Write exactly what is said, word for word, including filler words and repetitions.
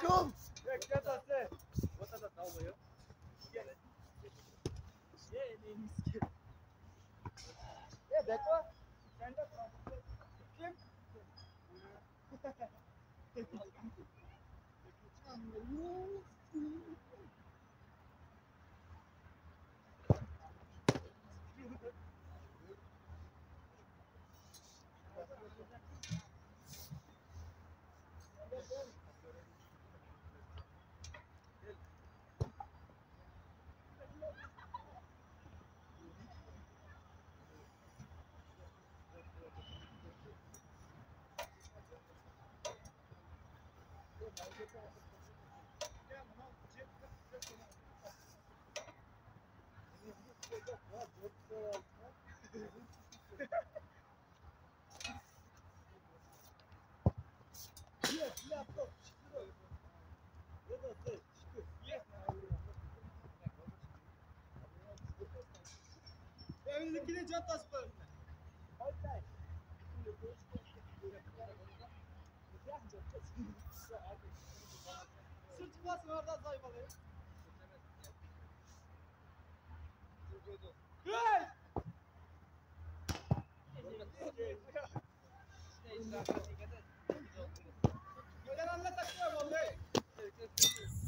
Kom! Kijk, dat dat is. Wat is dat nou weer? Ja, nee, niet. Ja, देखो. Stand up. Kim? Evindekine can tasma. Sırt basın oradan saymalı. Hey! Gören anla takıyor vallahi.